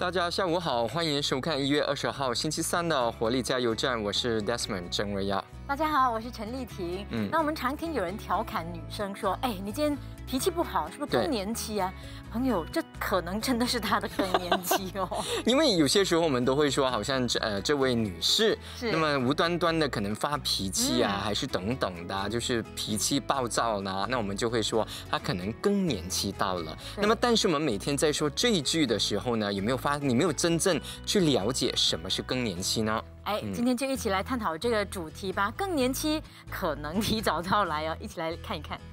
大家下午好，欢迎收看1月20号星期三的活力加油站，我是 Desmond 郑瑞耀。 大家好，我是陈丽婷。那我们常听有人调侃女生说：“哎，你今天脾气不好，是不是更年期啊？”朋友，这可能真的是她的更年期哦。 因为有些时候我们都会说，好像这位女士，那么无端端的可能发脾气啊，还是等等的，就是脾气暴躁呢，那我们就会说她可能更年期到了。那么，但是我们每天在说这一句的时候呢，你没有真正去了解什么是更年期呢？ 哎，今天就一起来探讨这个主题吧。更年期可能提早到来哦，一起来看一看。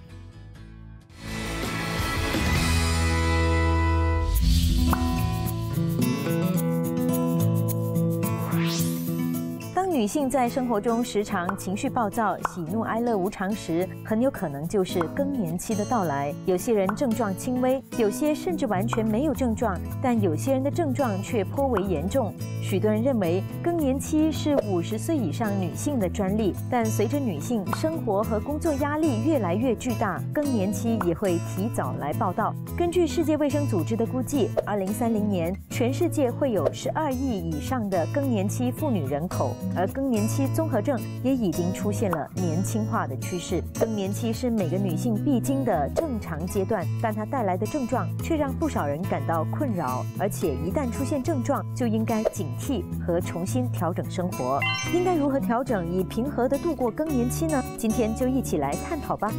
当女性在生活中时常情绪暴躁、喜怒哀乐无常时，很有可能就是更年期的到来。有些人症状轻微，有些甚至完全没有症状，但有些人的症状却颇为严重。许多人认为更年期是50岁以上女性的专利，但随着女性生活和工作压力越来越巨大，更年期也会提早来报到。根据世界卫生组织的估计，2030年全世界会有12亿以上的更年期妇女人口，而更年期综合症也已经出现了年轻化的趋势。更年期是每个女性必经的正常阶段，但它带来的症状却让不少人感到困扰，而且一旦出现症状，就应该警惕和重新调整生活。应该如何调整以平和地度过更年期呢？今天就一起来探讨吧。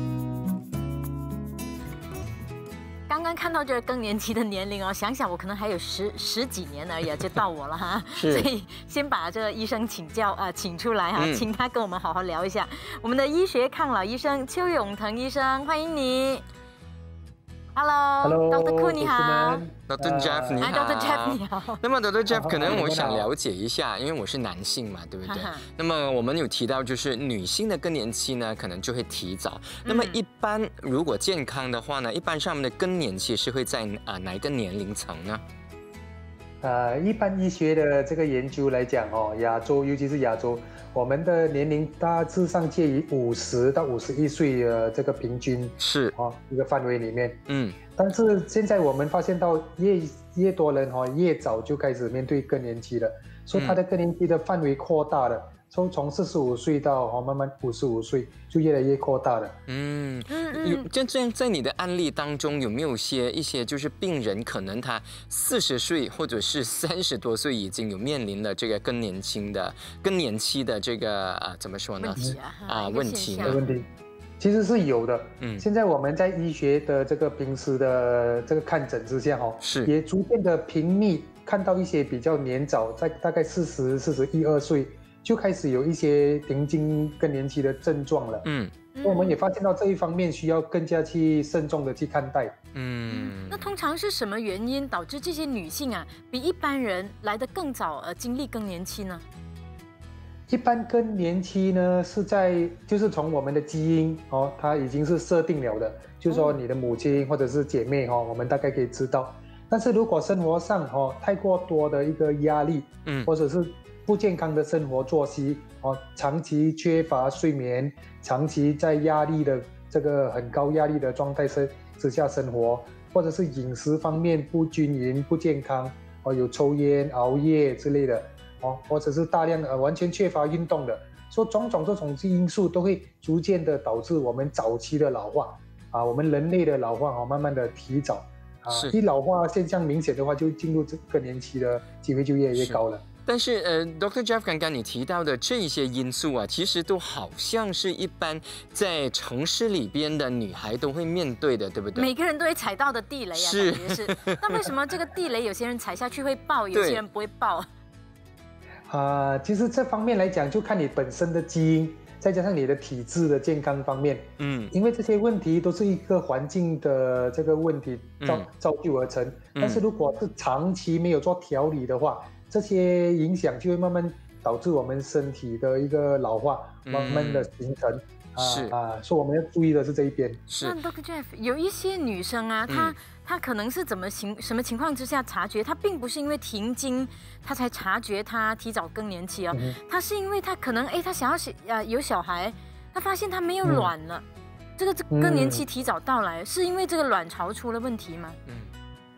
刚刚看到这个更年期的年龄哦，想想我可能还有十几年而已就到我了哈，所以先把这个医生请出来哈，请他跟我们好好聊一下。我们的医学抗老医生邱永腾医生，欢迎你。Hello，Dr. Khoo 你好 ，Dr. Jeff 你好 ，Dr. Jeff 你好。 那么 Dr. Jeff 可能我想了解一下，因为我是男性嘛，对不对？那么我们有提到，就是女性的更年期呢，可能就会提早。那么一般如果健康的话呢，一般上面的更年期是会在哪一个年龄层呢？ 一般医学的这个研究来讲哦，亚洲尤其是亚洲，我们的年龄大致上介于50到51岁的这个平均是一个范围里面。但是现在我们发现到越多人越早就开始面对更年期了，所以他的更年期的范围扩大了。从45岁到慢慢55岁，就越来越扩大了。 这样在你的案例当中，有没有一些就是病人可能他40岁或者是30多岁已经有面临了这个更年期的这个怎么说呢？问题呢？ 问题其实是有的。现在我们在医学的这个平时的这个看诊之下也逐渐的频密看到一些比较年早，在大概40、41、2岁。就开始有一些临近更年期的症状了。我们也发现到这一方面需要更加去慎重的去看待。 那通常是什么原因导致这些女性比一般人来得更早经历更年期呢？ 一般更年期呢就是从我们的基因它已经是设定了的，就是说你的母亲或者是姐妹我们大概可以知道。但是如果生活上太过多的一个压力，或者是不健康的生活作息长期缺乏睡眠，长期在压力的这个很高压力的状态之下生活，或者是饮食方面不均匀、不健康有抽烟、熬夜之类的或者是大量完全缺乏运动的，所以种种这种因素都会逐渐的导致我们早期的老化我们人类的老化慢慢的提早一老化现象明显的话，就进入这个年期的机会就越来越高了。 但是Dr. Jeff 刚刚你提到的这些因素其实都好像是一般在城市里边的女孩都会面对的，对不对？ 每个人都会踩到的地雷感觉是。那为什么这个地雷有些人踩下去会爆，有些人不会爆？ 其实这方面来讲，就看你本身的基因，再加上你的体质的健康方面。因为这些问题都是一个环境的这个问题造就而成。但是如果是长期没有做调理的话，这些影响就会慢慢导致我们身体的一个老化，慢慢的形成。所以我们要注意的是这一边。 那 Dr. Jeff 有一些女生她可能是什么情况之下察觉？她并不是因为停经，她才察觉她提早更年期她是因为她可能她想要有小孩，她发现她没有卵了，这个更年期提早到来，是因为这个卵巢出了问题吗？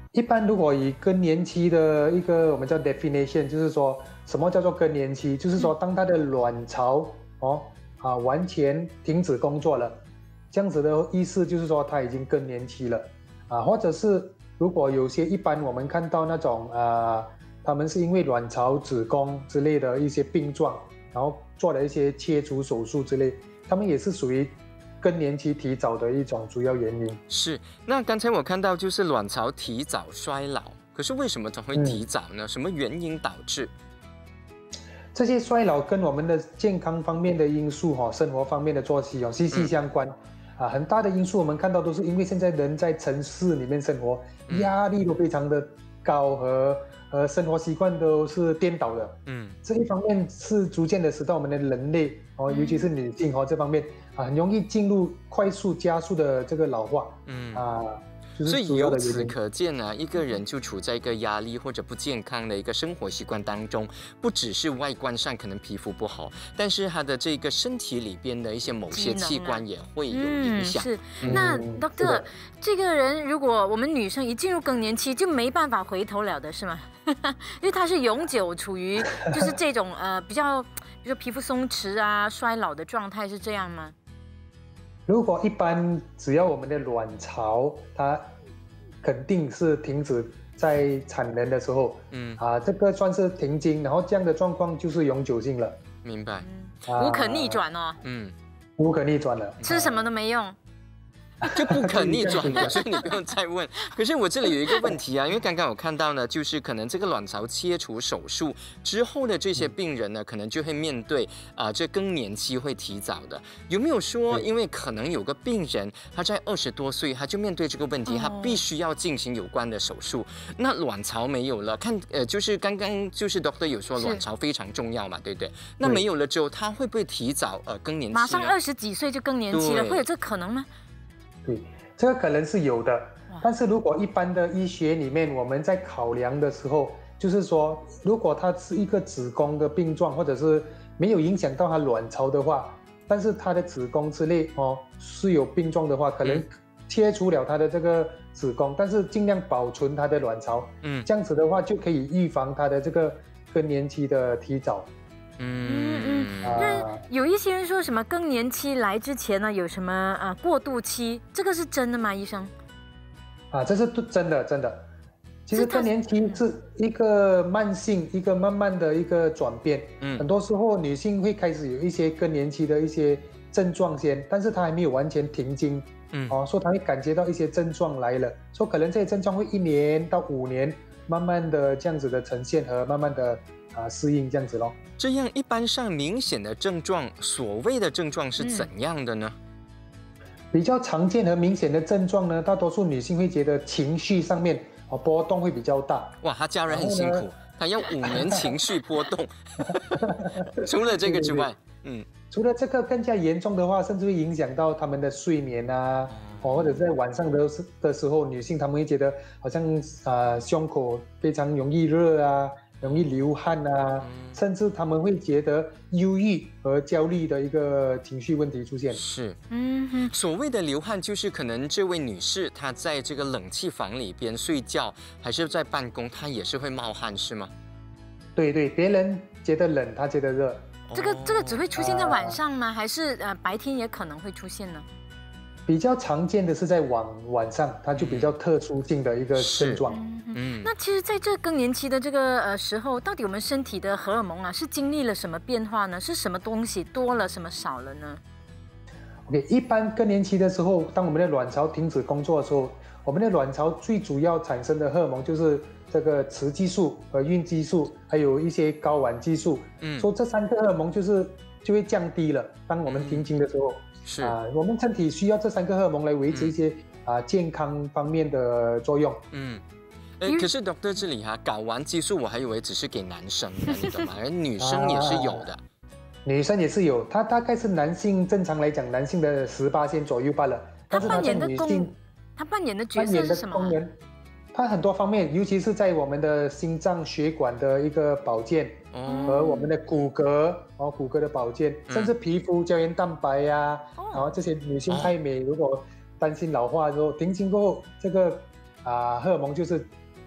一般如果以更年期的一个我们叫 definition， 就是说什么叫做更年期，就是说当它的卵巢完全停止工作了，这样子的意思就是说它已经更年期了或者是如果有些一般我们看到那种他们是因为卵巢、子宫之类的一些病状，然后做了一些切除手术之类，他们也是属于更年期提早的一种主要原因。 是，那刚才我看到就是卵巢提早衰老，可是为什么它会提早呢？什么原因导致？ 这些衰老跟我们的健康方面的因素生活方面的作息息息相关很大的因素我们看到都是因为现在人在城市里面生活，压力都非常的高和生活习惯都是颠倒的。这一方面是逐渐的使到我们的人类尤其是女性这方面很容易进入快速加速的这个老化。 所以由此可见呢，一个人就处在一个压力或者不健康的一个生活习惯当中，不只是外观上可能皮肤不好，但是他的这个身体里边的一些某些器官也会有影响。 是，那 Doctor， 这个人如果我们女生一进入更年期就没办法回头了的是吗？因为她是永久处于就是这种比如说皮肤松弛衰老的状态，是这样吗？ 如果一般只要我们的卵巢它肯定是停止在产能的时候，这个算是停经，然后这样的状况就是永久性了。 明白， 无可逆转哦。 无可逆转了， 吃什么都没用。 就不可逆转了，所以你不用再问。可是我这里有一个问题因为刚刚我看到呢，就是可能这个卵巢切除手术之后的这些病人呢，可能就会面对这更年期会提早的。有没有说，因为可能有个病人他在20多岁，他就面对这个问题，他必须要进行有关的手术，那卵巢没有了，就是刚刚就是 Doctor 有说卵巢非常重要嘛，对不对？那没有了之后，他会不会提早更年期呢？ 马上20几岁就更年期了，会有这可能吗？ 对，这个可能是有的，但是如果一般的医学里面，我们在考量的时候，就是说，如果它是一个子宫的病状，或者是没有影响到它卵巢的话，但是它的子宫之类是有病状的话，可能切除了它的这个子宫，但是尽量保存它的卵巢，这样子的话就可以预防它的这个更年期的提早。 那有一些人说什么更年期来之前呢，有什么过渡期，这个是真的吗，医生？ 这是真的。其实更年期是一个慢性、一个慢慢的一个转变。很多时候女性会开始有一些更年期的一些症状先，但是她还没有完全停经。说她会感觉到一些症状来了，说可能这些症状会1年到5年，慢慢的这样子的呈现和慢慢的适应这样子咯。 这样一般上明显的症状，所谓的症状是怎样的呢？ 比较常见和明显的症状呢，大多数女性会觉得情绪上面波动会比较大。 哇，她家人很辛苦，她要5年情绪波动。除了这个之外， 除了这个更加严重的话，甚至会影响到他们的睡眠或者在晚上的时候，女性她们会觉得好像胸口非常容易热容易流汗甚至他们会觉得忧郁和焦虑的一个情绪问题出现。 是，所谓的流汗，就是可能这位女士她在这个冷气房里边睡觉，还是在办公，她也是会冒汗，是吗？ 对，别人觉得冷，她觉得热。 这个只会出现在晚上吗？还是白天也可能会出现呢？ 比较常见的是在晚上，它就比较特殊性的一个症状。 那其实，在这更年期的这个时候，到底我们身体的荷尔蒙是经历了什么变化呢？是什么东西多了，什么少了呢 ？OK， 一般更年期的时候，当我们的卵巢停止工作的时候，我们的卵巢最主要产生的荷尔蒙就是这个雌激素和孕激素，还有一些睾丸激素。所以这3个荷尔蒙就会降低了。当我们停经的时候。 是我们身体需要这3个荷尔蒙来维持一些健康方面的作用。 可是 Doctor 这里睾丸激素我还以为只是给男生的，你懂吗？而女生也是有的。 女生也是有，它大概是男性正常来讲，男性的18%左右罢了。但是它在女性， 它扮演的角色是什么？ 它很多方面，尤其是在我们的心脏血管的一个保健，和我们的骨骼的保健，甚至皮肤胶原蛋白然后这些女性爱美，如果担心老化的时候，停经过后，这个荷尔蒙就是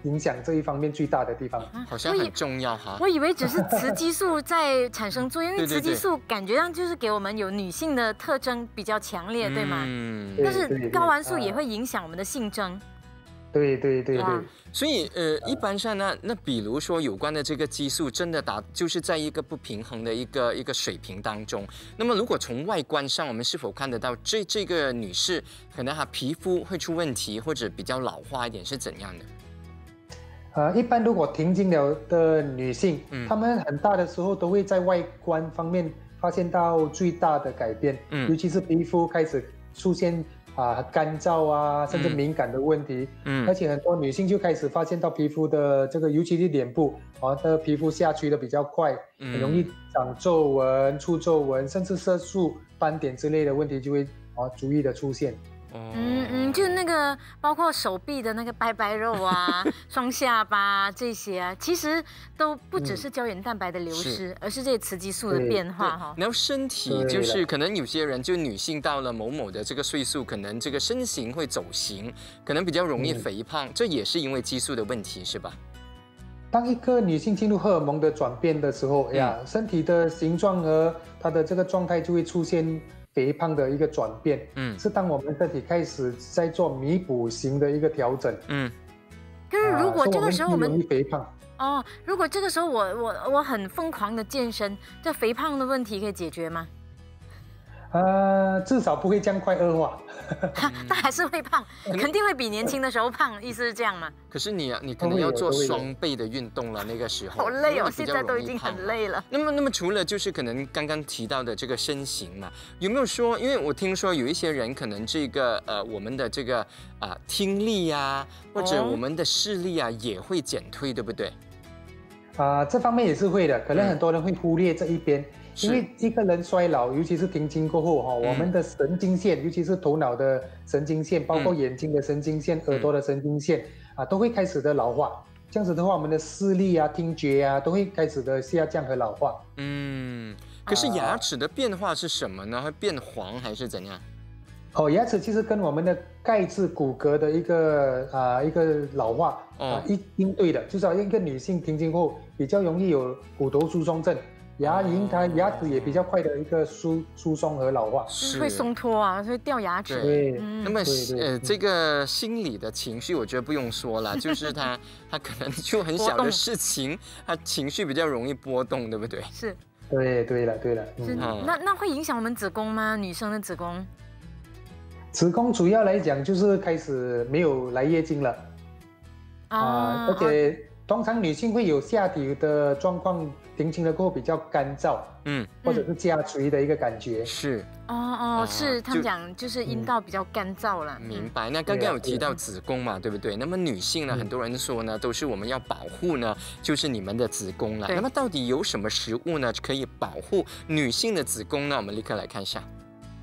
影响这一方面最大的地方。 好像很重要哈。 我以为只是雌激素在产生作用，因为雌激素感觉上就是给我们有女性的特征比较强烈，对吗？但是睾丸素也会影响我们的性征。 对。 所以一般上呢，那比如说有关的这个激素真的就是在一个不平衡的一个水平当中。那么如果从外观上，我们是否看得到这个女士可能她皮肤会出问题，或者比较老化一点，是怎样的？ 一般如果停经了的女性，她们很大的时候都会在外观方面发现到最大的改变，尤其是皮肤开始出现干燥啊，甚至敏感的问题，而且很多女性就开始发现到皮肤的这个，尤其是脸部的皮肤下垂的比较快，很容易长皱纹、出皱纹，甚至色素斑点之类的问题就会逐一的出现。 就那个包括手臂的那个白白肉啊，双下巴这些啊，其实都不只是胶原蛋白的流失，而是这些雌激素的变化哈。 然后身体就是可能有些人就女性到了某某的这个岁数，可能这个身形会走形，可能比较容易肥胖，这也是因为激素的问题，是吧？ 当一个女性进入荷尔蒙的转变的时候，身体的形状和她的这个状态就会出现肥胖的一个转变，是当我们身体开始在做弥补型的一个调整， 可是如果这个时候我们容易肥胖如果这个时候我很疯狂的健身，这肥胖的问题可以解决吗？ 至少不会这样快恶化。 但还是会胖，肯定会比年轻的时候胖，意思是这样吗？ 可是你可能要做双倍的运动了，那个时候好累哦，现在都已经很累了。 那么除了就是可能刚刚提到的这个身形嘛，有没有说？因为我听说有一些人可能这个我们的这个听力啊，或者我们的视力啊也会减退，对不对？ 这方面也是会的，可能很多人会忽略这一边。因为一个人衰老，尤其是停经过后我们的神经线，尤其是头脑的神经线，包括眼睛的神经线、耳朵的神经线都会开始的老化。这样子的话，我们的视力听觉都会开始的下降和老化。 可是牙齿的变化是什么呢？会变黄还是怎样？ 牙齿其实跟我们的钙质骨骼的一个老化应对的，就是一个女性停经后比较容易有骨头疏松症。牙齿也比较快的一个疏松和老化， 是会松脱会掉牙齿。 对， 那么这个心理的情绪，我觉得不用说了，就是他可能就很小的事情，他情绪比较容易波动，对不对？ 是。 对了。 那会影响我们子宫吗？女生的子宫？ 子宫主要来讲就是开始没有来月经了而且通常女性会有下体的状况。停经了过后比较干燥，或者是下垂的一个感觉。 是是他们讲就是阴道比较干燥了。 明白。那刚刚有提到子宫嘛，对不对？那么女性呢，很多人说呢，都是我们要保护呢，就是你们的子宫了。那么到底有什么食物呢，可以保护女性的子宫呢？我们立刻来看一下。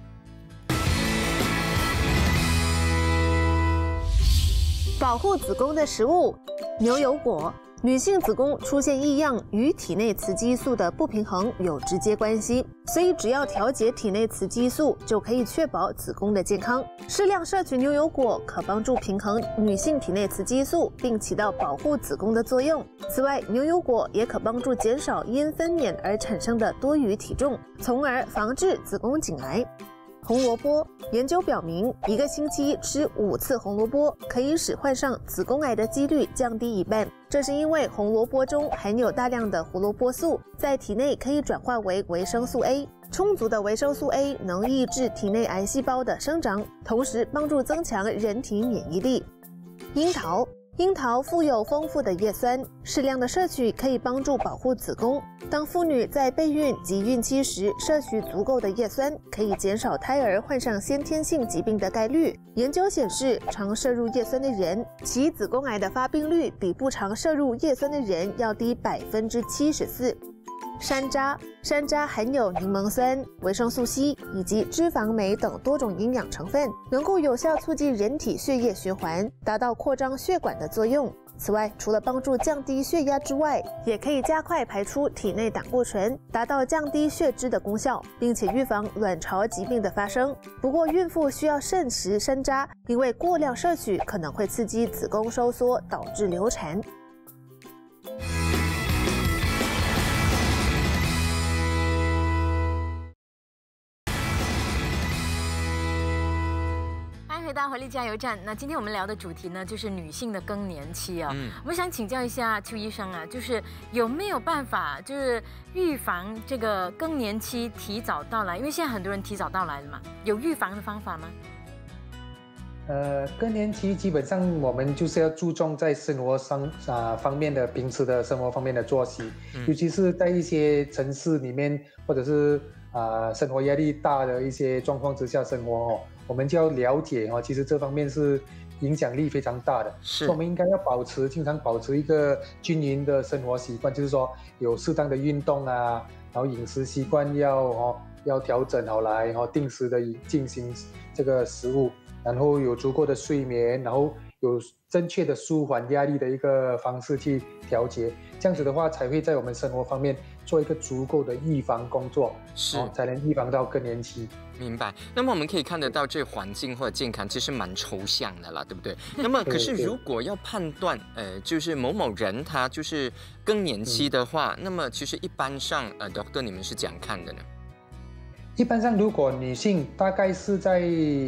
保护子宫的食物：牛油果。女性子宫出现异样与体内雌激素的不平衡有直接关系，所以只要调节体内雌激素，就可以确保子宫的健康。适量摄取牛油果可帮助平衡女性体内雌激素，并起到保护子宫的作用。此外，牛油果也可帮助减少因分娩而产生的多余体重，从而防治子宫颈癌。红萝卜，研究表明，1个星期吃5次红萝卜，可以使患上子宫癌的几率降低1半。这是因为红萝卜中含有大量的胡萝卜素，在体内可以转化为维生素 A。充足的维生素 A 能抑制体内癌细胞的生长，同时帮助增强人体免疫力。樱桃富有丰富的叶酸，适量的摄取可以帮助保护子宫。当妇女在备孕及孕期时摄取足够的叶酸，可以减少胎儿患上先天性疾病的概率。研究显示，常摄入叶酸的人，其子宫癌的发病率比不常摄入叶酸的人要低74%。山楂含有柠檬酸、维生素 C 以及脂肪酶等多种营养成分，能够有效促进人体血液循环，达到扩张血管的作用。 此外，除了帮助降低血压之外，也可以加快排出体内胆固醇，达到降低血脂的功效，并且预防卵巢疾病的发生。不过，孕妇需要慎食山楂，因为过量摄取可能会刺激子宫收缩，导致流产。 回到活力加油站，那今天我们聊的主题呢，就是女性的更年期啊。我们想请教一下邱医生啊，就是有没有办法，就是预防这个更年期提早到来？因为现在很多人提早到来了嘛，有预防的方法吗？ 更年期基本上我们就是要注重在生活上方面的平时的生活方面的作息，尤其是在一些城市里面或者是生活压力大的一些状况之下生活哦。我们就要了解哦，其实这方面是影响力非常大的，所以我们应该要经常保持一个均匀的生活习惯，就是说有适当的运动啊，然后饮食习惯要调整好来，定时的进行这个食物，然后有足够的睡眠，然后有正确的舒缓压力的一个方式去调节，这样子的话才会在我们生活方面做一个足够的预防工作，才能预防到更年期。 明白。那么我们可以看得到，这环境或者健康其实蛮抽象的啦，对不对？那么可是如果要判断，就是某某人他就是更年期的话，那么其实一般上，Doctor 你们是怎样看的呢？ 一般上，如果女性大概是在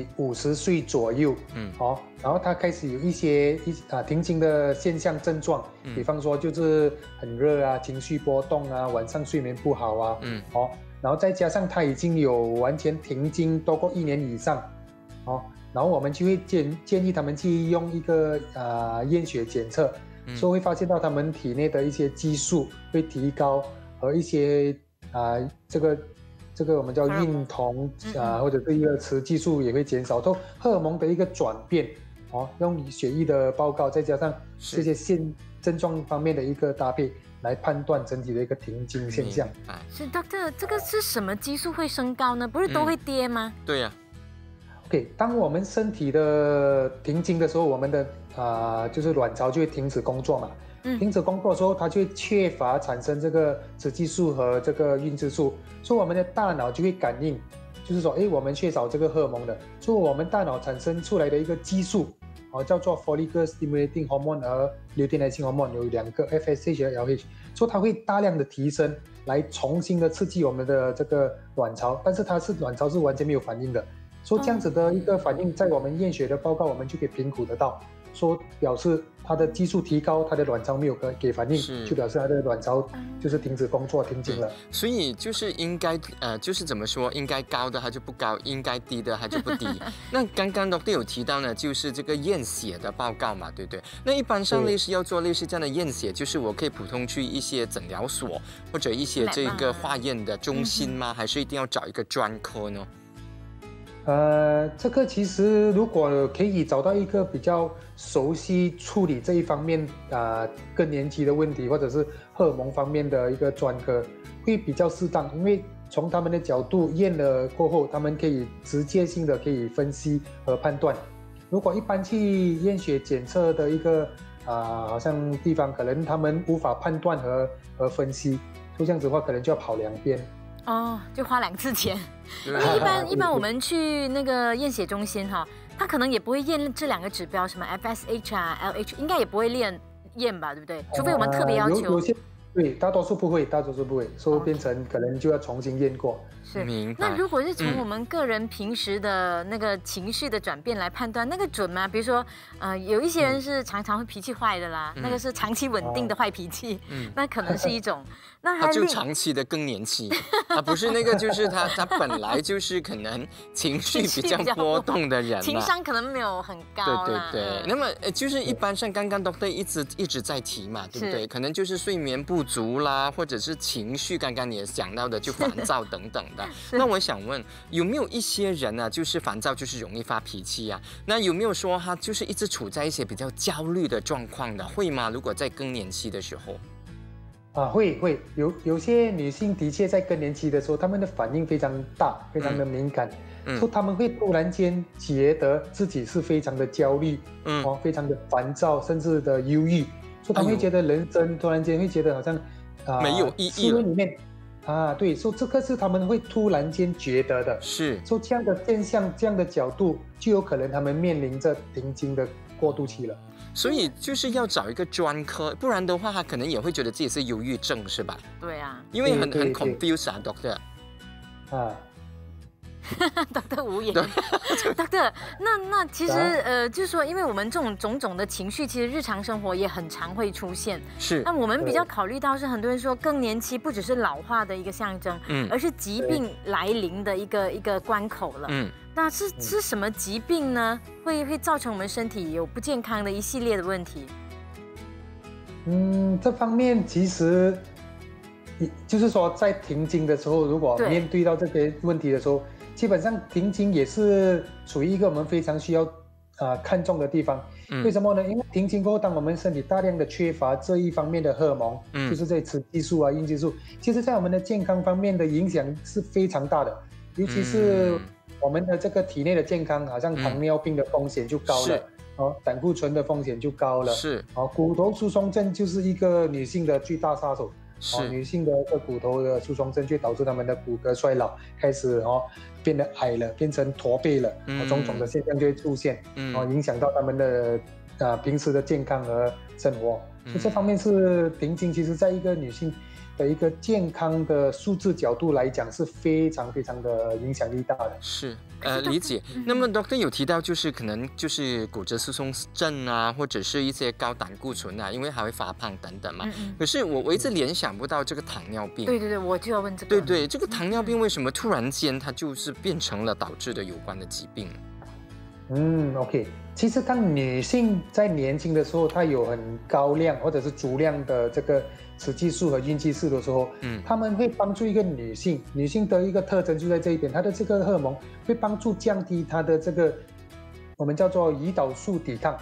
50岁左右，然后她开始有一些停经的现象症状，比方说就是很热啊，情绪波动啊，晚上睡眠不好啊，然后再加上她已经有完全停经多过1年以上，然后我们就会建议他们去用一个验血检测，所以会发现到他们体内的一些激素会提高，和一些这个我们叫孕酮或者是一个雌激素也会减少，都荷尔蒙的一个转变用血液的报告，再加上这些症状方面的一个搭配，来判断整体的一个停经现象。 是 Doctor， 这个是什么激素会升高呢？不是都会跌吗？ 对呀。 OK， 当我们身体的停经的时候，我们的就是卵巢就会停止工作嘛。停止工作的时候，它就会缺乏产生这个雌激素和这个孕激素，所以我们的大脑就会感应，就是说，我们缺少这个荷尔蒙的，所以我们大脑产生出来的一个激素，叫做 follicle stimulating hormone 和 luteinizing hormone， 有2个 FSH 和 LH， 所以它会大量的提升，来重新的刺激我们的这个卵巢，但是卵巢是完全没有反应的，所以这样子的一个反应，在我们验血的报告，我们就可以评估得到。说表示它的激素提高，它的卵巢没有给反应，就表示它的卵巢就是停止工作、停经了。 所以就是应该就是怎么说，应该高的它就不高，应该低的它就不低。那刚刚 Doctor 有提到呢，就是这个验血的报告嘛，对不对？那一般上要做类似这样的验血，就是我可以普通去一些诊疗所或者一些这个化验的中心吗？还是一定要找一个专科呢？ 这个其实如果可以找到一个比较熟悉处理这一方面更年期的问题，或者是荷尔蒙方面的一个专科，会比较适当，因为从他们的角度验了过后，他们可以直接性的可以分析和判断。如果一般去验血检测的一个好像地方，可能他们无法判断和分析，所以这样子的话，可能就要跑2边。 就花2次钱。因为一般我们去那个验血中心他可能也不会验这2个指标，什么 FSH 啊 LH， 应该也不会验吧，对不对？除非我们特别要求。 有些对，大多数不会，所以变成可能就要重新验过。 是，那如果是从我们个人平时的那个情绪的转变来判断，那个准吗？比如说，有一些人是常常会脾气坏的啦，那个是长期稳定的坏脾气，那可能是一种。那他就长期的更年期，不是那个，就是他本来就是可能情绪比较波动的人， 情商可能没有很高。 对。那么就是一般像刚刚 Doctor 一直在提嘛，对不对？可能就是睡眠不足啦，或者是情绪，刚刚你也讲到的，就烦躁等等的。那我想问，有没有一些人就是烦躁，就是容易发脾气啊？那有没有说他就是一直处在一些比较焦虑的状况的，会吗？如果在更年期的时候？ 会有些女性的确在更年期的时候，她们的反应非常大，非常的敏感，所以她们会突然间觉得自己是非常的焦虑，非常的烦躁，甚至的忧郁， 所以他们会觉得人生突然间会觉得好像没有意义了。 里面对，所以这个是他们会突然间觉得的。 是， 所以这样的现象、这样的角度，就有可能他们面临着停经的过渡期了。 所以就是要找一个专科，不然的话，他可能也会觉得自己是忧郁症，是吧？ 对啊， 因为很 confused 啊 ，Doctor。 Doctor 无言。Doctor， 那其实就是说，因为我们这种种种的情绪，其实日常生活也很常会出现。 是。 那我们比较考虑到是很多人说更年期不只是老化的一个象征，而是疾病来临的一个关口了。那是什么疾病呢？会造成我们身体有不健康的一系列的问题？ 这方面其实就是说，在停经的时候，如果面对到这些问题的时候，基本上停经也是属于一个我们非常需要看重的地方。为什么呢？因为停经过后，当我们身体大量的缺乏这一方面的荷尔蒙，就是这些雌激素孕激素，其实在我们的健康方面的影响是非常大的，尤其是我们的这个体内的健康，好像糖尿病的风险就高了，胆固醇的风险就高了，骨头疏松症就是一个女性的最大杀手。女性的骨头的疏松症就导致她们的骨骼衰老，开始变得矮了，变成驼背了，种种的现象就会出现，影响到她们的平时的健康和生活。所以这方面是停经，其实在一个女性的一个健康的数字角度来讲，是非常非常的影响力大的。 是，理解。那么 Doctor 有提到，就是可能就是骨质疏松症啊，或者是一些高胆固醇啊，因为还会发胖等等嘛。可是我一直联想不到这个糖尿病。 对，我就要问这个。 对，这个糖尿病为什么突然间它就是变成了导致的有关的疾病 ？OK， 其实当女性在年轻的时候，她有很高量或者是足量的这个雌激素和孕激素的时候，他们会帮助一个女性的一个特征就在这一点，她的这个荷尔蒙会帮助降低她的这个我们叫做胰岛素抵抗。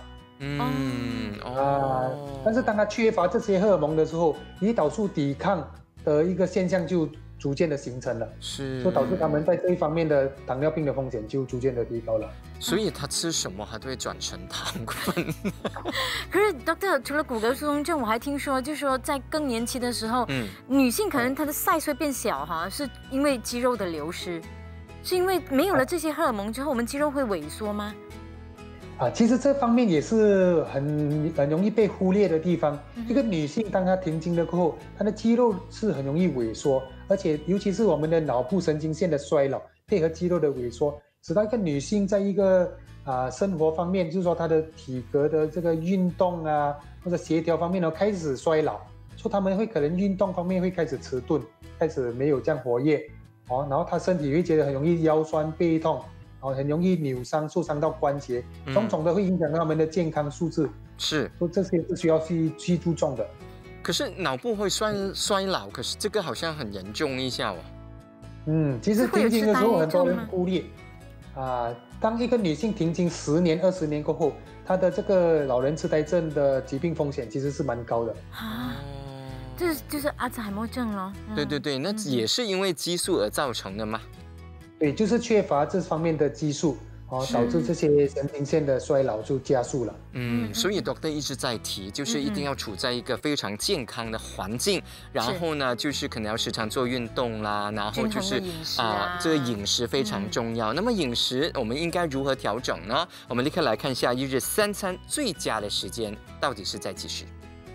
但是当她缺乏这些荷尔蒙的时候，胰岛素抵抗的一个现象就逐渐的形成了，所以导致他们在这一方面的糖尿病的风险就逐渐的提高了。 所以他吃什么，他都会转成糖分。 可是 Doctor 除了骨骼疏松症，我还听说，就是说在更年期的时候，女性可能她的 size 会变小哈，是因为肌肉的流失，是因为没有了这些荷尔蒙之后，我们肌肉会萎缩吗？ 其实这方面也是很容易被忽略的地方。一个女性当她停经了过后，她的肌肉是很容易萎缩，而且尤其是我们的脑部神经线的衰老，配合肌肉的萎缩，使到一个女性在一个生活方面，就是说她的体格的这个运动啊或者协调方面呢开始衰老，所以她们会可能运动方面会开始迟钝，开始没有这样活跃，然后她身体会觉得很容易腰酸背痛。很容易扭伤、受伤到关节，种种的会影响到他们的健康素质。 是， 所以这些是需要去注重的。 可是脑部会衰老，可是这个好像很严重一下其实停经的时候很多人忽略当一个女性停经10年、20年过后，她的这个老人痴呆症的疾病风险其实是蛮高的。 这就是阿兹海默症咯。 对，那也是因为激素而造成的吗？ 对，就是缺乏这方面的激素，导致这些神经线的衰老就加速了。 所以 Doctor 一直在提，就是一定要处在一个非常健康的环境，然后呢，就是可能要时常做运动啦，然后就是这个饮食非常重要。那么饮食我们应该如何调整呢？我们立刻来看一下一日3餐最佳的时间到底是在几时？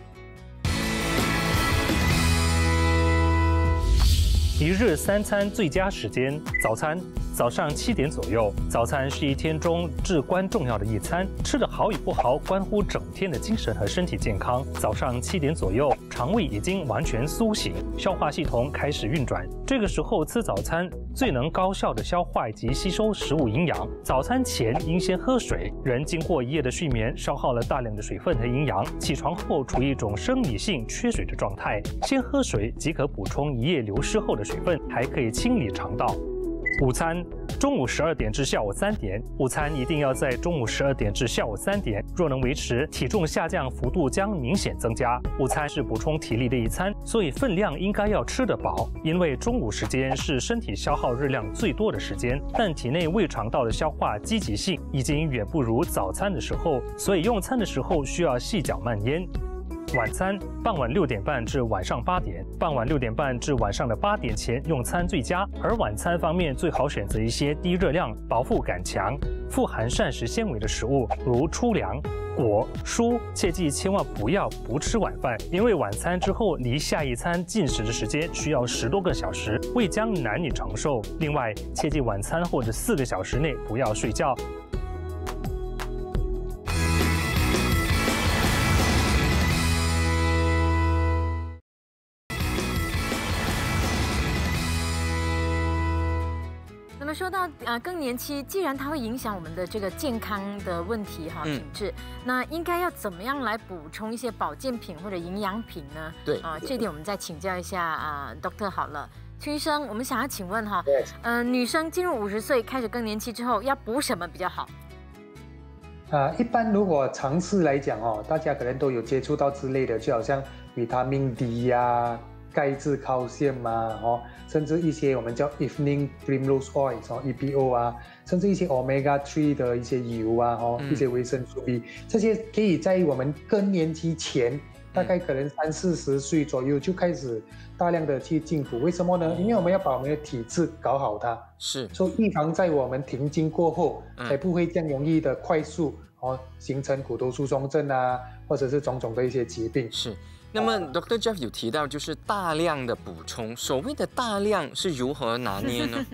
一日3餐最佳时间：早餐，早上7点左右。早餐是一天中至关重要的一餐，吃得好与不好，关乎整天的精神和身体健康。早上7点左右，肠胃已经完全苏醒，消化系统开始运转。这个时候吃早餐，最能高效的消化以及吸收食物营养。早餐前应先喝水。人经过一夜的睡眠，消耗了大量的水分和营养，起床后处于一种生理性缺水的状态，先喝水即可补充一夜流失后的水分，还可以清理肠道。午餐，中午12点至下午3点。午餐一定要在中午12点至下午3点，若能维持，体重下降幅度将明显增加。午餐是补充体力的一餐，所以分量应该要吃得饱，因为中午时间是身体消耗热量最多的时间，但体内胃肠道的消化积极性已经远不如早餐的时候，所以用餐的时候需要细嚼慢咽。 晚餐傍晚6点半至晚上8点，傍晚6点半至晚上的8点前用餐最佳。而晚餐方面最好选择一些低热量、饱腹感强、富含膳食纤维的食物，如粗粮、果、蔬。切记千万不要不吃晚饭，因为晚餐之后离下一餐进食的时间需要10多个小时，胃将难以承受。另外，切记晚餐后的4个小时内不要睡觉。 那么说到更年期，既然它会影响我们的这个健康的问题品质，那应该要怎么样来补充一些保健品或者营养品呢？ 对这点我们再请教一下Doctor 好了。邱医生，我们想要请问女生进入50岁开始更年期之后，要补什么比较好？ 一般如果常识来讲大家可能都有接触到之类的，就好像维他命 D 呀、钙质、calcium 啊，甚至一些我们叫 evening primrose oil EPO 啊，甚至一些 omega 3的一些油啊，一些维生素 B， 这些可以在我们更年期前，大概可能30-40岁左右就开始大量的去进补。为什么呢？因为我们要把我们的体质搞好它， 是， 所以预防在我们停经过后，才不会这样容易的快速形成骨头疏松症啊，或者是种种的一些疾病。 是。那么 Dr. Jeff 有提到就是大量的补充，所谓的大量是如何拿捏呢？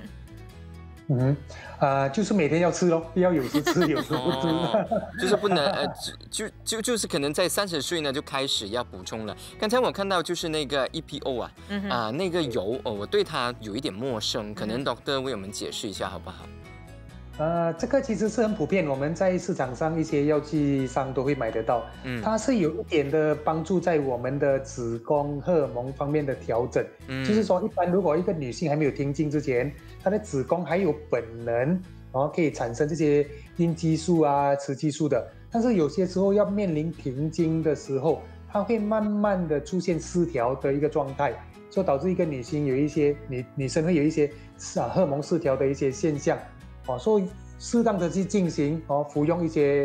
就是每天要吃咯，要有时吃，有时不吃。 就是不能就是可能在30岁呢就开始要补充了。刚才我看到就是那个 EPO 那个油我对它有一点陌生，可能 Dr. 为我们解释一下好不好？ 这个其实是很普遍，我们在市场上一些药剂上都会买得到。它是有一点的帮助在我们的子宫荷尔蒙方面的调整。就是说，一般如果一个女性还没有停经之前，她的子宫还有本能，可以产生这些孕激素啊、雌激素的。但是有些时候要面临停经的时候，它会慢慢的出现失调的一个状态，所以导致一个女性有一些女生会有一些荷尔蒙失调的一些现象。所以适当的去进行服用一些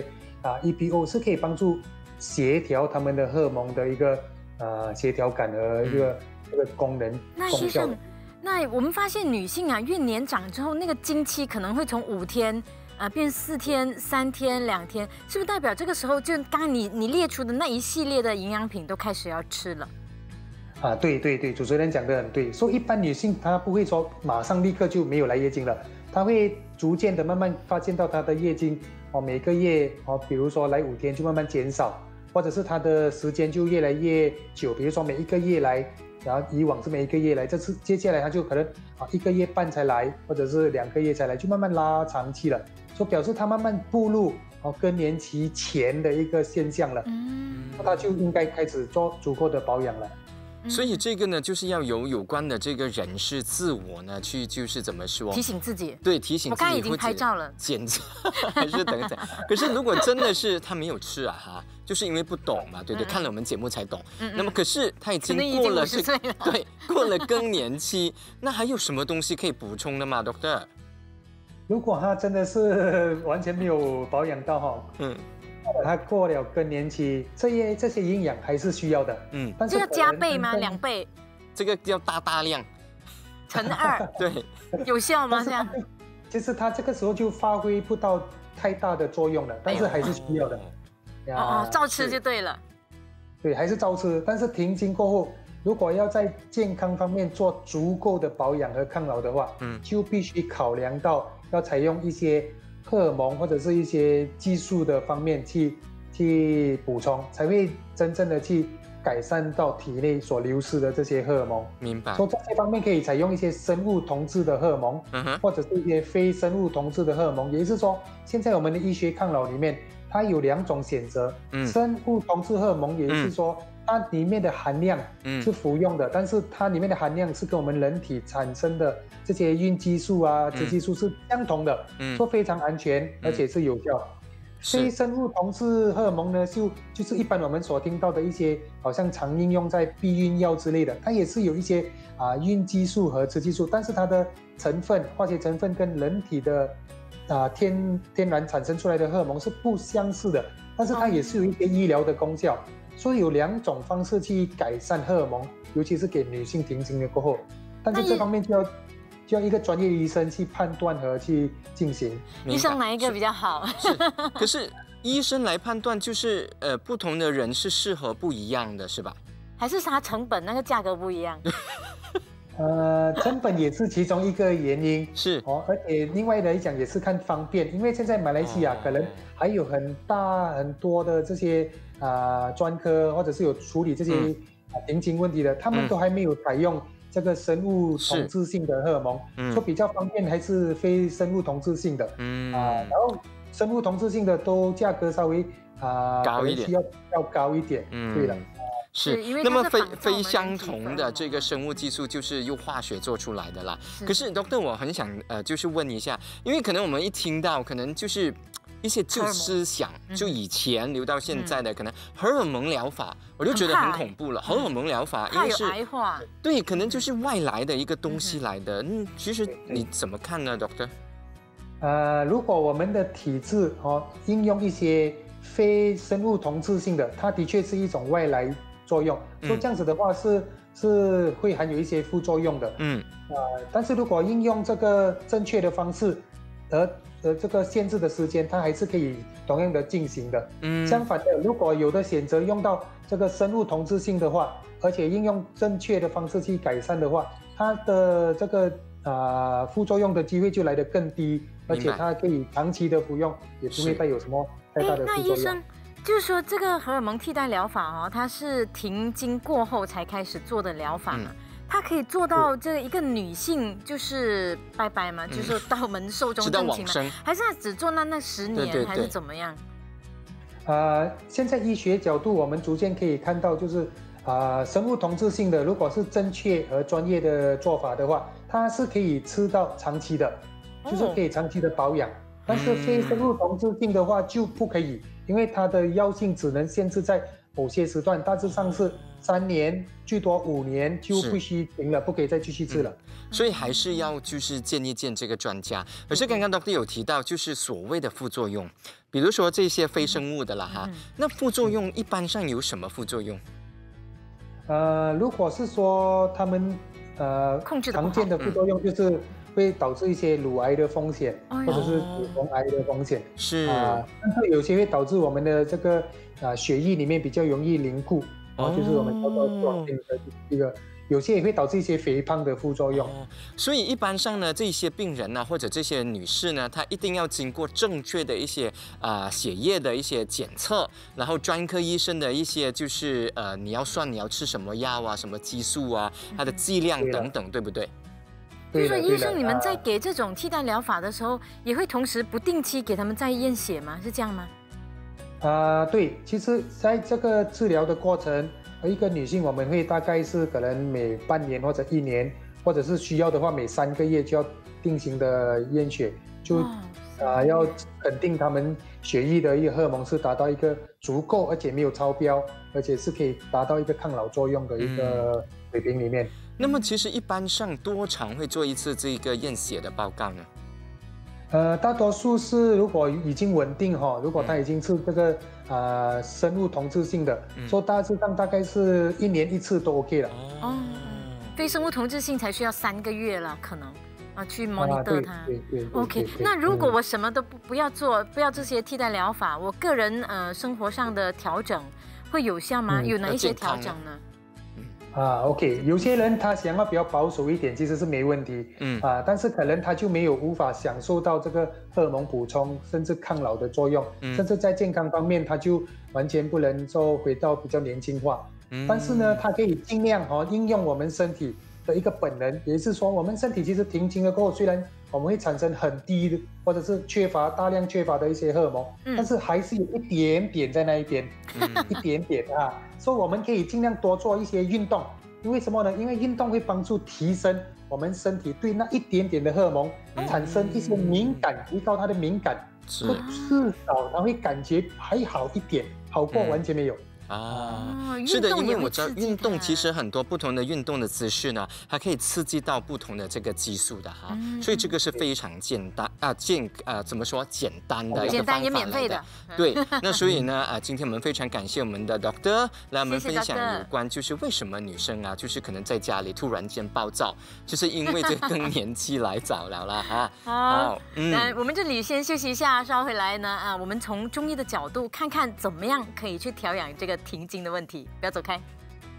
EPO 是可以帮助协调他们的荷尔蒙的一个协调感和一个功能功效。 那我们发现女性越年长之后，那个经期可能会从5天变4天、3天、2天，是不是代表这个时候就刚刚你列出的那一系列的营养品都开始要吃了？ 对，主持人讲得很对。所以一般女性她不会说马上立刻就没有来月经了，她会逐渐的慢慢发现到她的月经每个月比如说来5天就慢慢减少，或者是她的时间就越来越久，比如说每1个月来，然后以往是每1个月来，这次接下来她就可能1个月半才来，或者是2个月才来，就慢慢拉长期了，所以表示她慢慢步入更年期前的一个现象了。那她就应该开始做足够的保养了。 所以这个呢，就是要有关的这个人士自我呢，去就是怎么说， 提醒自己， 对，提醒自己。 我刚才已经拍照了， 检查还是等等。可是如果真的是他没有吃就是因为不懂嘛，对，看了我们节目才懂。那么可是他已经过了 50岁了， 对，过了更年期，那还有什么东西可以补充的吗 ，Doctor？ 如果他真的是完全没有保养到他过了更年期，这些营养还是需要的。 但是这要加倍吗？2倍？ 这个要大量， 乘2。 对， 有效吗？这样？ 其实他这个时候就发挥不到太大的作用了，但是还是需要的。 照吃就对了。 对，还是照吃。但是停经过后，如果要在健康方面做足够的保养和抗老的话，就必须考量到要采用一些荷尔蒙或者是一些激素的方面去补充，才会真正的去改善到体内所流失的这些荷尔蒙。 明白。 所以这些方面可以采用一些生物同质的荷尔蒙，或者是一些非生物同质的荷尔蒙。也就是说，现在我们的医学抗老里面，它有2种选择。生物同质荷尔蒙，也就是说，它里面的含量是服用的，但是它里面的含量是跟我们人体产生的这些孕激素啊、雌激素是相同的，说非常安全，而且是有效。非生物同质荷尔蒙呢，就是一般我们所听到的一些，好像常应用在避孕药之类的，它也是有一些孕激素和雌激素，但是它的化学成分跟人体的天然产生出来的荷尔蒙是不相似的，但是它也是有一些医疗的功效。 所以有2种方式去改善荷尔蒙，尤其是给女性停经了过后，但是这方面就要一个专业医生去判断和去进行。 医生哪一个比较好？ 可是医生来判断，就是不同的人是适合不一样的，是吧？ 还是它成本那个价格不一样？ 成本也是其中一个原因， 是而且另外来讲也是看方便，因为现在马来西亚可能还有很多的这些专科，或者是有处理这些停经问题的，他们都还没有采用这个生物同质性的荷尔蒙，说比较方便还是非生物同质性的，然后生物同质性的都价格稍微高一点， 要高一点，对了。 是，那么非相同的这个生物技术就是用化学做出来的啦。可是 Doctor 我很想就是问一下，因为可能我们一听到可能就是一些旧思想，就以前留到现在的可能荷尔蒙疗法，我就觉得很恐怖了。荷尔蒙疗法因为是癌化， 对，可能就是外来的一个东西来的。其实你怎么看呢 ，Doctor？ 如果我们的体质应用一些非生物同质性的，它的确是一种外来作用，所以这样子的话是会含有一些副作用的。但是如果应用这个正确的方式，这个限制的时间，它还是可以同样的进行的。相反的，如果有的选择用到这个生物同质性的话，而且应用正确的方式去改善的话，它的这个副作用的机会就来得更低，而且它可以长期的服用，也不会带有什么太大的副作用。 那医生就是说，这个荷尔蒙替代疗法它是停经过后才开始做的疗法嘛？它可以做到这一个女性就是拜拜嘛，就是到门寿终正寝嘛？还是只做那10年，还是怎么样？ 现在医学角度，我们逐渐可以看到，就是生物同质性的，如果是正确和专业的做法的话，它是可以吃到长期的，就是可以长期的保养。但是非生物同质性的话就不可以，因为它的药性只能限制在某些时段，大致上是3年，最多5年就必须停了，不可以再继续吃了。 所以还是要就是见一见这个专家。可是刚刚 Doctor 有提到，就是所谓的副作用，比如说这些非生物的啦哈，那副作用一般上有什么副作用？ 如果是说他们常见的副作用就是会导致一些乳癌的风险，或者是子宫癌的风险。 是但是有些会导致我们的这个血液里面比较容易凝固，就是我们叫做短病的一个。有些也会导致一些肥胖的副作用。 所以一般上呢，这些病人呢，或者这些女士呢，她一定要经过正确的一些血液的一些检测，然后专科医生的一些就是你要吃什么药啊，什么激素啊，它的剂量等等，对不对？ 就是说，医生你们在给这种替代疗法的时候，也会同时不定期给他们再验血吗？是这样吗？ 对，其实在这个治疗的过程，一个女性我们会大概是可能每半年或者1年，或者是需要的话每3个月就要定期的验血，就要肯定他们血液的一个荷尔蒙是达到一个足够，而且没有超标，而且是可以达到一个抗老作用的一个水平里面。 那么其实一般上多长会做一次这个验血的报告呢？ 大多数是如果已经稳定如果它已经是这个生物同质性的，所以大致上大概是1年1次都 OK 了。 非生物同质性才需要3个月了，可能去 monitor 它。 对 OK， 那如果我什么都不要做，不要这些替代疗法，我个人生活上的调整会有效吗？有哪一些调整呢 ？OK， 有些人他想要比较保守一点，其实是没问题，但是可能他就没有无法享受到这个荷尔蒙补充，甚至抗老的作用，甚至在健康方面他就完全不能说回到比较年轻化。但是呢，他可以尽量应用我们身体的一个本能，也就是说，我们身体其实停经了过后，虽然我们会产生很低的或者是大量缺乏的一些荷尔蒙，但是还是有一点点在那一边，一点点所以我们可以尽量多做一些运动。因为什么呢？因为运动会帮助提升我们身体对那一点点的荷尔蒙产生一些敏感，提高它的敏感，至少它会感觉还好一点，好过完全没有。 是的，因为我知道运动其实很多不同的运动的姿势呢，它可以刺激到不同的这个激素的哈，所以这个是非常简单怎么说简单的一个方法来的， 也免费的。 对，那所以呢今天我们非常感谢我们的 Doctor 来我们分享有关就是为什么女生就是可能在家里突然间暴躁，就是因为这更年期来早了啦哈。 好，我们这里先休息一下，稍回来呢我们从中医的角度看看怎么样可以去调养这个停经的问题，不要走开。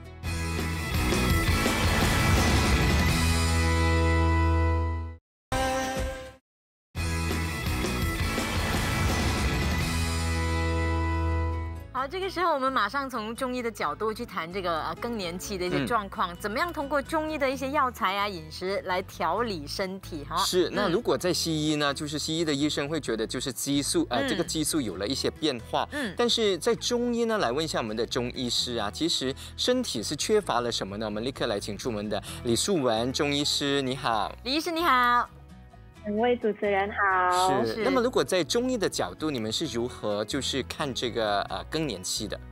好，这个时候我们马上从中医的角度去谈这个更年期的一些状况，怎么样通过中医的一些药材饮食来调理身体哈。 是，那如果在西医呢，就是西医的医生会觉得就是激素这个激素有了一些变化，但是在中医呢，来问一下我们的中医师其实身体是缺乏了什么呢？我们立刻来请出我们的李素文中医师，你好， 李医师你好。 两位主持人好。 是。那么，如果在中医的角度，你们是如何就是看这个更年期的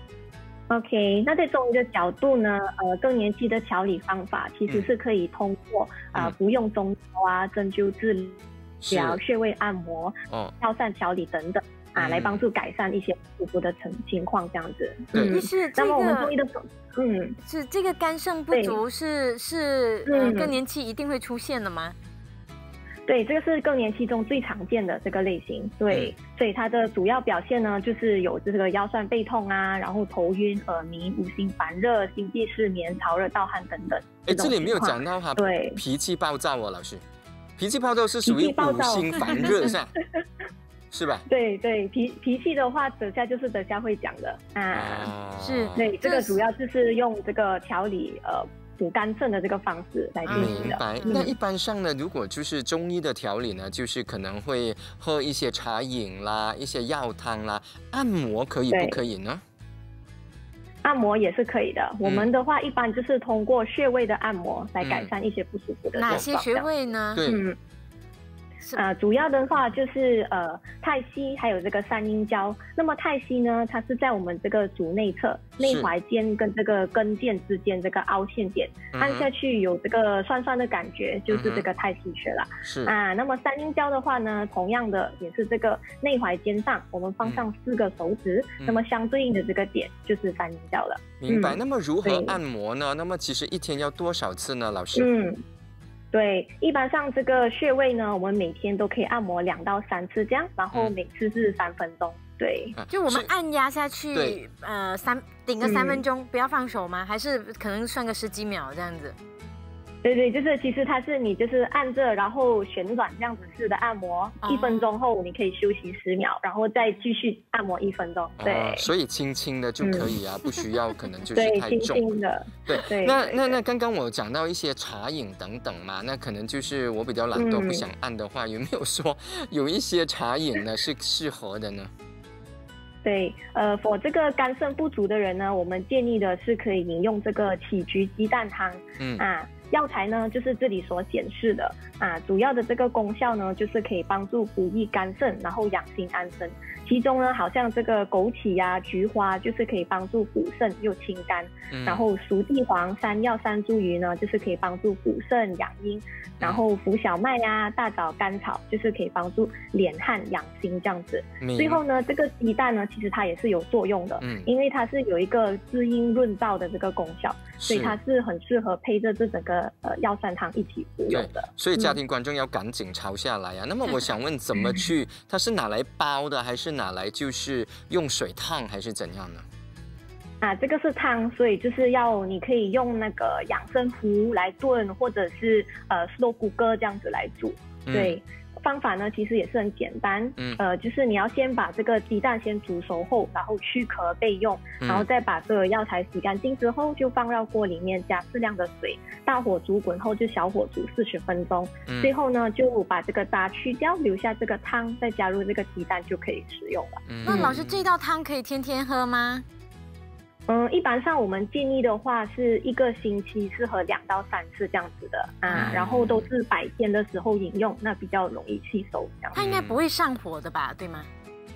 ？OK， 那在中医的角度呢，更年期的调理方法其实是可以通过不用中药针灸治疗、穴位按摩、药膳调理等等来帮助改善一些不舒服的情况，这样子。 对，是这个。 那么我们中医的是这个肝肾不足是更年期一定会出现的吗？ 对，这个是更年期中最常见的这个类型。对，所以它的主要表现呢，就是有这个腰酸背痛然后头晕、耳鸣、无心烦热、心悸失眠、潮热盗汗等等。 这里没有讲到对， 脾气暴躁老师，脾气暴躁是属于无心烦热是吧？ 对，脾气的话，等下会讲的是。 对，这个主要就是用这个调理补肝肾的这个方式来进行的。 明白。那一般上呢，如果就是中医的调理呢，就是可能会喝一些茶饮啦，一些药汤啦，按摩可以不可以呢？ 按摩也是可以的。我们的话一般就是通过穴位的按摩来改善一些不舒服的状况。 哪些穴位呢？ 对。 主要的话就是太溪还有这个三阴交。那么太溪呢，它是在我们这个足内侧内踝尖跟这个跟腱之间这个凹陷点，按下去有这个酸酸的感觉，就是这个太溪穴了。 是那么三阴交的话呢，同样的也是这个内踝尖上，我们放上4个手指，那么相对应的这个点就是三阴交了。 明白。那么如何按摩呢？那么其实一天要多少次呢，老师？ 对，一般上这个穴位呢，我们每天都可以按摩2到3次这样，然后每次是3分钟。对， 就我们按压下去，顶个3分钟，不要放手吗？还是可能算个10几秒这样子？ 对，就是其实它是你就是按着，然后旋转这样子式的按摩，1分钟后你可以休息10秒，然后再继续按摩1分钟。对， 所以轻轻的就可以不需要可能就是太重。 轻轻的。 对。那刚刚我讲到一些茶饮等等嘛，那可能就是我比较懒惰不想按的话，有没有说有一些茶饮呢是适合的呢？ 对，for 这个肝肾不足的人呢，我们建议的是可以饮用这个杞菊鸡蛋汤。药材呢就是这里所显示的主要的这个功效呢就是可以帮助补益肝肾，然后养心安神。其中呢好像这个枸杞菊花就是可以帮助补肾又清肝，然后熟地黄、山药、山茱萸呢就是可以帮助补肾养阴，然后浮小麦大枣、甘草就是可以帮助敛汗养心这样子。最后呢这个鸡蛋呢其实它也是有作用的，因为它是有一个滋阴润燥的这个功效，所以它是很适合配着这整个药膳汤一起服用的。 所以家庭观众要赶紧抄下来那么我想问，怎么去它是拿来煲的，还是拿来就是用水烫，还是怎样呢？ 这个是汤，所以就是你可以用那个养生壶来炖，或者是slow cooker这样子来煮。对。方法呢其实也是很简单，就是你要先把这个鸡蛋先煮熟后，然后去壳备用，然后再把这个药材洗干净之后，就放到锅里面加适量的水，大火煮滚后就小火煮40分钟，最后呢就把这个渣去掉，留下这个汤，再加入这个鸡蛋就可以食用了。 那老师，这道汤可以天天喝吗？ 一般上我们建议的话是1个星期是喝2到3次这样子的然后都是白天的时候饮用，那比较容易吸收这样。 它应该不会上火的吧，对吗？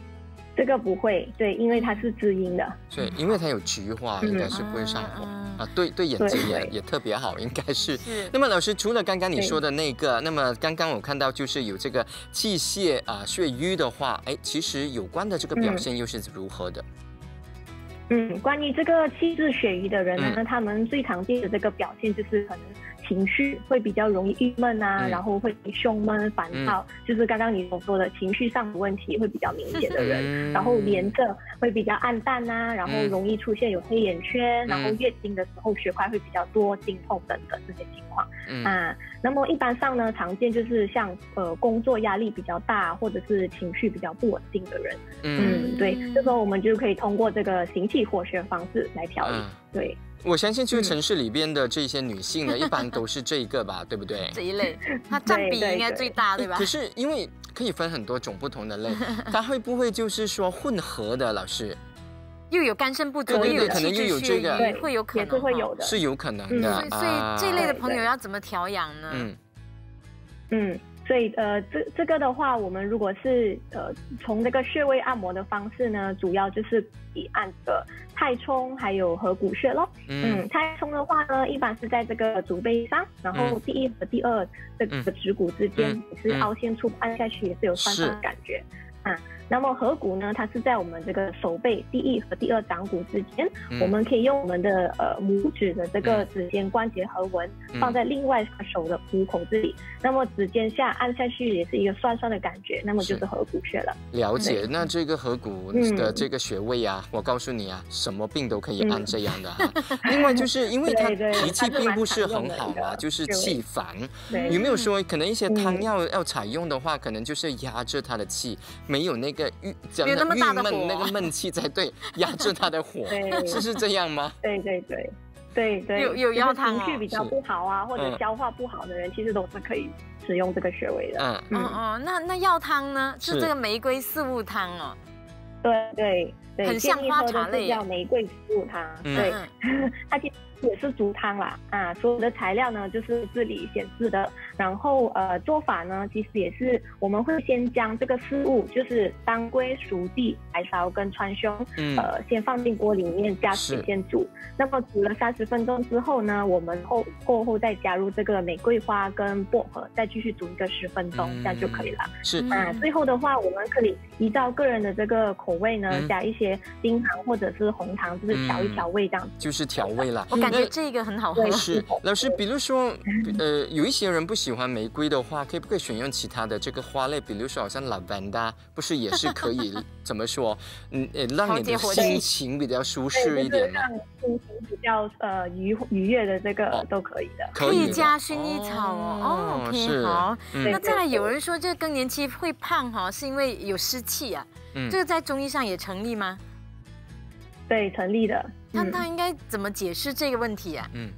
这个不会，对，因为它是滋阴的。 对，因为它有菊花，应该是不会上火啊。对眼睛也特别好，应该是。那么老师，除了刚刚你说的那个，那么刚刚我看到就是有这个气血血瘀的话，其实有关的这个表现又是如何的？ 关于这个气滞血瘀的人呢，他们最常见的这个表现就是可能情绪会比较容易郁闷啊，然后会胸闷、烦躁，就是刚刚你所说的情绪上的问题会比较明显的人，然后脸色会比较暗淡啊，然后容易出现有黑眼圈，然后月经的时候血块会比较多、经痛等等这些情况那么一般上呢，常见就是像工作压力比较大，或者是情绪比较不稳定的人，对，这时候我们就可以通过这个行气活血方式来调理，对。 我相信就是城市里边的这些女性呢，一般都是这一个吧，对不对？ 这一类，它占比应该最大，对吧？ 可是因为可以分很多种不同的类，它会不会就是说混合的？老师又有肝肾不足， 对，可能又有这个， 会有可能， 也是会有的， 是有可能的。 所以这类的朋友要怎么调养呢？ 所以这个的话，我们如果是从这个穴位按摩的方式呢，主要就是以按个太冲还有合谷穴咯。太冲的话呢，一般是在这个足背上，然后第一和第二这个指骨之间也是凹陷处，按下去也是有酸酸的感觉那么合谷呢，它是在我们这个手背第一和第二掌骨之间，我们可以用我们的拇指的这个指尖关节合纹放在另外手的虎口这里，那么指尖下按下去也是一个酸酸的感觉，那么就是合谷穴了。 了解，那这个合谷的这个穴位我告诉你什么病都可以按这样的另外就是因为他脾气并不是很好就是气烦，有没有说可能一些汤要采用的话，可能就是压着他的气，没有那个郁闷那个闷气才对，压制他的火，是这样吗？ 对， 有药汤情绪比较不好或者消化不好的人，其实都是可以使用这个穴位的。 那药汤呢？是这个玫瑰四物汤对， 很像花茶类， 叫玫瑰四物汤。对，它其实也是竹汤啦所有的材料呢就是这里显示的，然后做法呢其实也是我们会先将这个四物，就是当归、熟地、白芍跟川芎先放进锅里面加水先煮，那么煮了30分钟之后呢，我们过后再加入这个玫瑰花跟薄荷，再继续煮一个10分钟，这样就可以了。最后的话我们可以依照个人的这个口味呢加一些冰糖或者是红糖，就是调一调味这样子， 就是调味啦。 我感觉这个很好喝。 是老师，比如说有一些人不喜欢玫瑰的话，可不可以选用其他的这个花类，比如说好像 lavender， 不是也是可以怎么说让你的心情比较舒适一点吗？ 让心情比较愉悦的这个都可以的， 可以加薰衣草OK， 好。那再来有人说这个更年期会胖是因为有湿气这个在中医上也成立吗？ 对，成立的。 那他应该怎么解释这个问题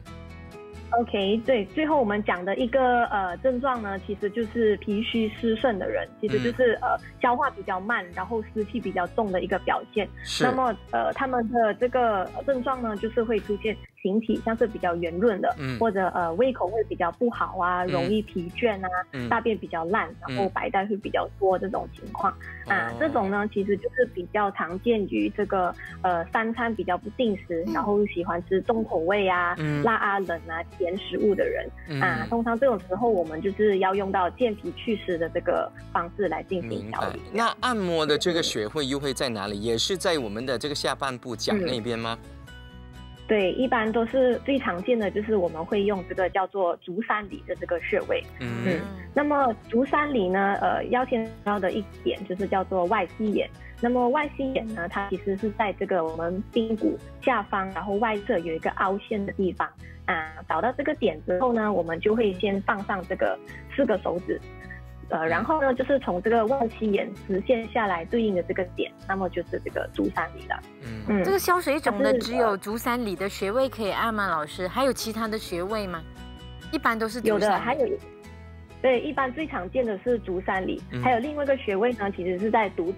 OK， 对，最后我们讲的一个症状呢，其实就是脾虚湿盛的人，其实就是消化比较慢，然后湿气比较重的一个表现。那么他们的这个症状呢，就是会出现形体像是比较圆润的，或者胃口会比较不好容易疲倦大便比较烂，然后白带会比较多这种情况这种呢其实就是比较常见于这个三餐比较不定时，然后喜欢吃重口味辣冷甜食物的人通常这种时候我们就是要用到健脾祛湿的这个方式来进行调理。 那按摩的这个穴位又会在哪里？也是在我们的这个下半部脚那边吗？ 对，一般都是最常见的就是我们会用这个叫做足三里的这个穴位。那么足三里呢要先到的一点就是叫做外膝眼。那么外膝眼呢，它其实是在这个我们髌骨下方，然后外侧有一个凹陷的地方找到这个点之后呢，我们就会先放上这个4个手指然后呢就是从这个外膝眼直线下来对应的这个点，那么就是这个足三里了。 这个消水肿的只有足三里的穴位可以按吗？老师，还有其他的穴位吗？一般都是足三里。有的， 还有对，一般最常见的是足三里，还有另外一个穴位呢，其实是在肚子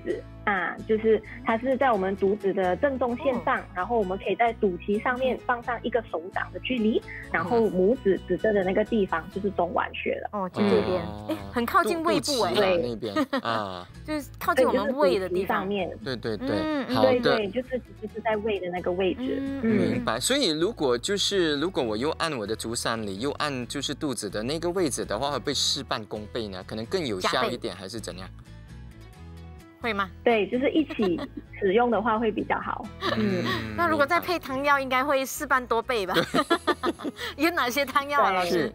就是它是在我们肚子的正中线上，然后我们可以在肚脐上面放上一个手掌的距离，然后拇指指着的那个地方就是中脘穴了。 哦，就这边，很靠近胃部对， 那边啊， 就是靠近我们胃的地方。 上面。 对， 好的，对，就是在胃的那个位置。 明白。所以如果我又按我的足三里，又按就是肚子的那个位置的话，会不会事半功倍呢？可能更有效一点，还是怎样？ 会吗？ 对，就是一起使用的话会比较好。 那如果再配汤药，应该会事半多倍吧？有哪些汤药啊，老师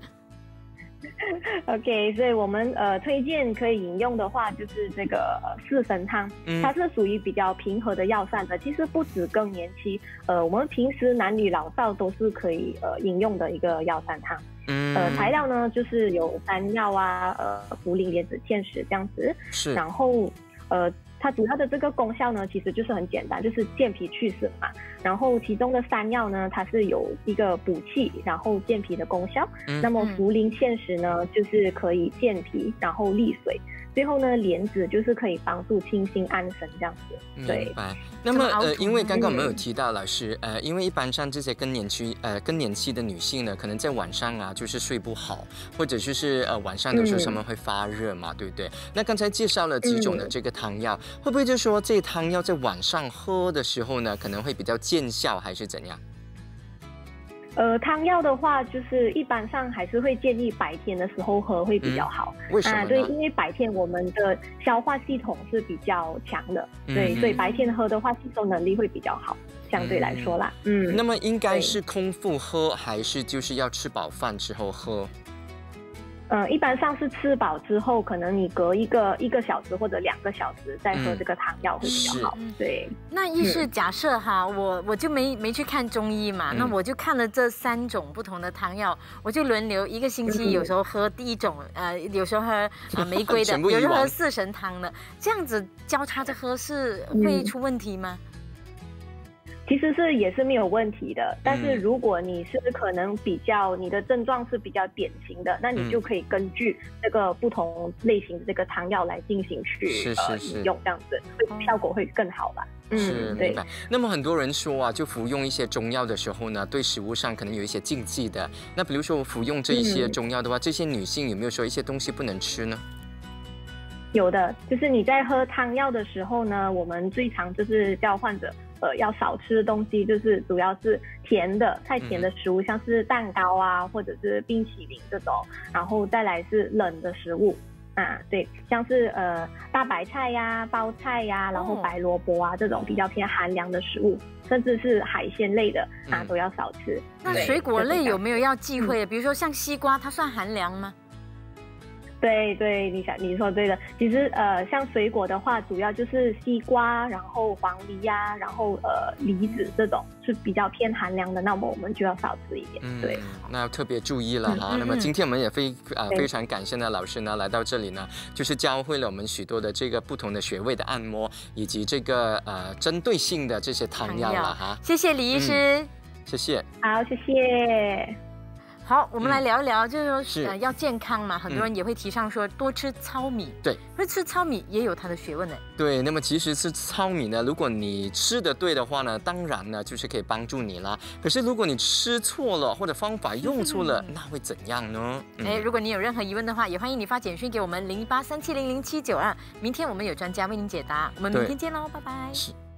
？OK， 所以我们推荐可以饮用的话，就是这个四神汤，它是属于比较平和的药膳的。其实不止更年期，我们平时男女老少都是可以饮用的一个药膳汤。材料呢就是有山药啊、茯苓、莲子、芡实这样子。是，然后它主要的这个功效呢，其实就是很简单，就是健脾祛湿嘛。然后其中的山药呢，它是有一个补气，然后健脾的功效。那么茯苓、芡实呢，就是可以健脾，然后利水。最后呢，莲子就是可以帮助清心安神这样子。 明白。那么因为刚刚我们有提到老师，因为一般上这些更年期的女性呢，可能在晚上啊就是睡不好，或者就是晚上有时候她们会发热嘛，对不对？那刚才介绍了几种的这个汤药，会不会就说这汤药在晚上喝的时候呢，可能会比较见效，还是怎样？ 汤药的话，就是一般上还是会建议白天的时候喝会比较好。 为什么呢？ 对，因为白天我们的消化系统是比较强的，对，所以白天喝的话，吸收能力会比较好，相对来说啦。 那么应该是空腹喝，还是就是要吃饱饭之后喝？ 一般上是吃饱之后，可能你隔一个小时或者2个小时再喝这个汤药会比较好。对。 那医师假设哈，我就没去看中医嘛，那我就看了这3种不同的汤药，我就轮流1个星期，有时候喝第1种，有时候喝玫瑰的，有时候喝四神汤的，这样子交叉着喝是会出问题吗？ 其实也是没有问题的，但是如果你是可能你的症状是比较典型的，那你就可以根据这个不同类型的这个汤药来进行去饮用，这样子效果会更好吧。 是，明白。那么很多人说啊，就服用一些中药的时候呢，对食物上可能有一些禁忌的。那比如说我服用这一些中药的话，这些女性有没有说一些东西不能吃呢？ 有的，就是你在喝汤药的时候呢，我们最常就是叫患者要少吃的东西，就是主要是甜的、太甜的食物，像是蛋糕啊，或者是冰淇淋这种，然后再来是冷的食物对，像是大白菜呀、包菜呀，然后白萝卜啊这种比较偏寒凉的食物，甚至是海鲜类的都要少吃。 那水果类有没有要忌讳的？比如说像西瓜，它算寒凉吗？ 对，你说对了。其实像水果的话，主要就是西瓜，然后黄梨呀，然后梨子这种是比较偏寒凉的，那么我们就要少吃一点。对， 那要特别注意了哈。那么今天我们也非常感谢呢老师呢来到这里呢，就是教会了我们许多的这个不同的穴位的按摩，以及这个针对性的这些汤药了哈。 谢谢李医师， 谢谢。 好，谢谢。 好，我们来聊一聊，就是说要健康嘛，很多人也会提倡说多吃糙米。 对， 可是吃糙米也有它的学问呢。 对，那么其实吃糙米呢，如果你吃的对的话呢，当然呢就是可以帮助你啦。可是如果你吃错了或者方法用错了，那会怎样呢？ 如果你有任何疑问的话，也欢迎你发简讯给我们0837000792，明天我们有专家为您解答。我们明天见喽，拜拜。 是。